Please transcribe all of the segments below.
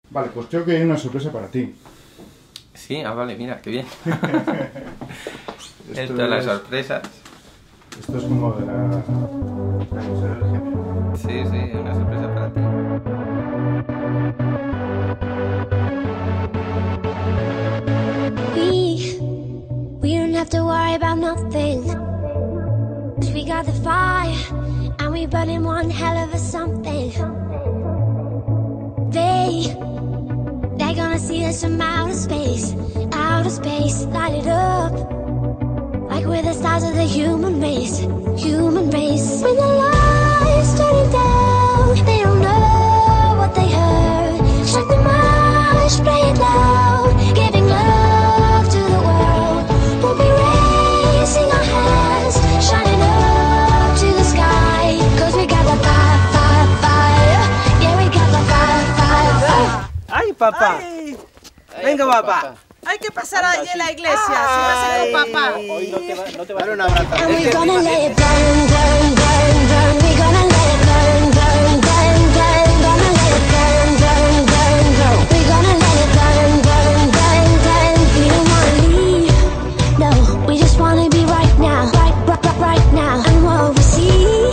Vale, pues creo que hay una sorpresa para ti. Sí, vale, mira, qué bien. Esto Esto es las es- sorpresas. Esto es como de la Museo del Genio. Sí, sí, una sorpresa para ti. We don't have to worry about nothing. 'Cause we got the fire, and we burning one hell of a something. They're gonna see us from outer space, light it up. Like we're the stars of the human race. When the lights turning down, they don't know what they heard. Strike the march, play it loud, giving love to the world. We'll be raising our hands, shining up to the sky. 'Cause we got the fire, fire, fire. Yeah, we got the fire, fire, fire. ¡Ay, papá! Ay, Venga, papá. hay que pasar allí en la iglesia, si va a ser con papá. Hoy no te va a dar un abrazo. And we're gonna let it burn, burn, burn, burn. We're gonna let it burn, burn, burn, burn. Gonna let it burn, burn, burn, burn. We're gonna let it burn, burn, burn, burn. We don't wanna leave, no. We just wanna be right now, right now. And what we see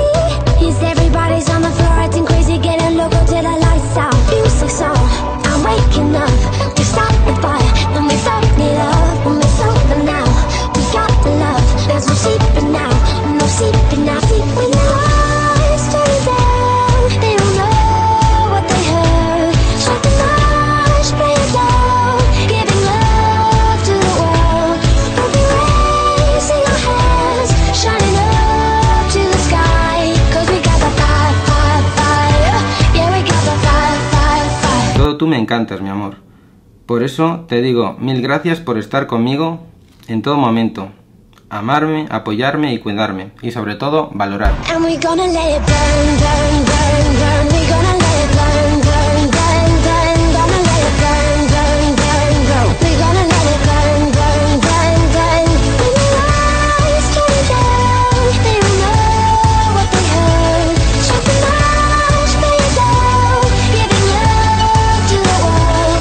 is everybody's on the floor acting crazy, getting loco till the lights out. Music's on, I'm waking up to start the fire, and we felt it up, and we felt it now. We got the love, there's no sleeping now, no sleeping now. When the lights turn down, they don't know what they heard. Strike the march, play it loud, giving love to the world. We'll be raising our hands, shining up to the sky. 'Cause we got the fire, fire, fire. Yeah, we got the fire, fire, fire. Todo tú me encantas, mi amor. Por eso te digo mil gracias por estar conmigo en todo momento. Amarme, apoyarme y cuidarme. Y sobre todo, valorarme. And we're gonna let it burn, burn, burn, burn. We're gonna let it burn, burn, burn, burn. Gonna let it burn, burn, burn, burn. We're gonna let it burn, burn, burn, burn. When the lights turn down, they don't know what they heard. Strike the march, play it loud, giving love to the world.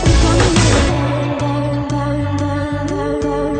We're gonna let it burn, burn, burn, burn,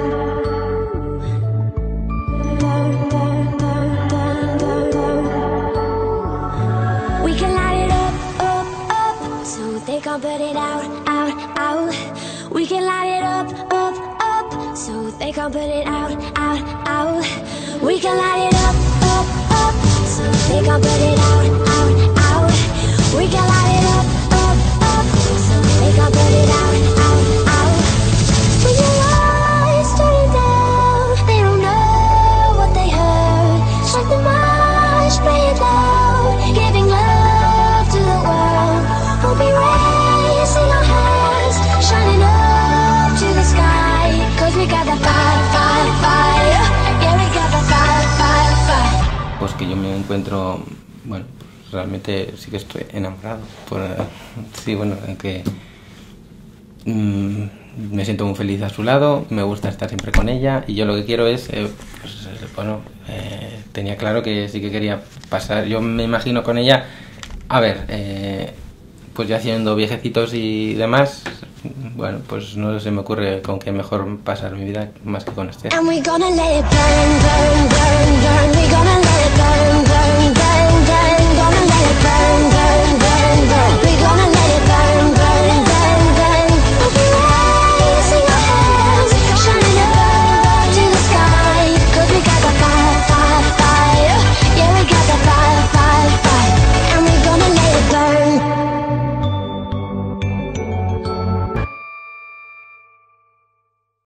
burn. We can light it up, up, up, so they can't put it out, out, out. We can light it up, up, up, so they can't put it out, out, out. We can light it up, up, so they can't put it out, out, out. We can light it up, up, so they can't put it out, out, out. When your lights turn down, they don't know what they heard. Strike the march, play it loud, giving love to the world. We'll be raising our hands, shining up to the sky. 'Cause we got the fire, fire, fire. Yeah, we got the fire, fire, fire. Pues que yo me encuentro, bueno, realmente sí que estoy enamorado. Sí, bueno, que me siento muy feliz a su lado, me gusta estar siempre con ella y yo lo que quiero es, tenía claro que sí que quería pasar, yo me imagino con ella, a ver, pues ya siendo viejecitos y demás, bueno, pues no se me ocurre con qué mejor pasar mi vida más que con este. And we're gonna let it burn, burn, burn, burn. We're gonna let it burn, burn, burn.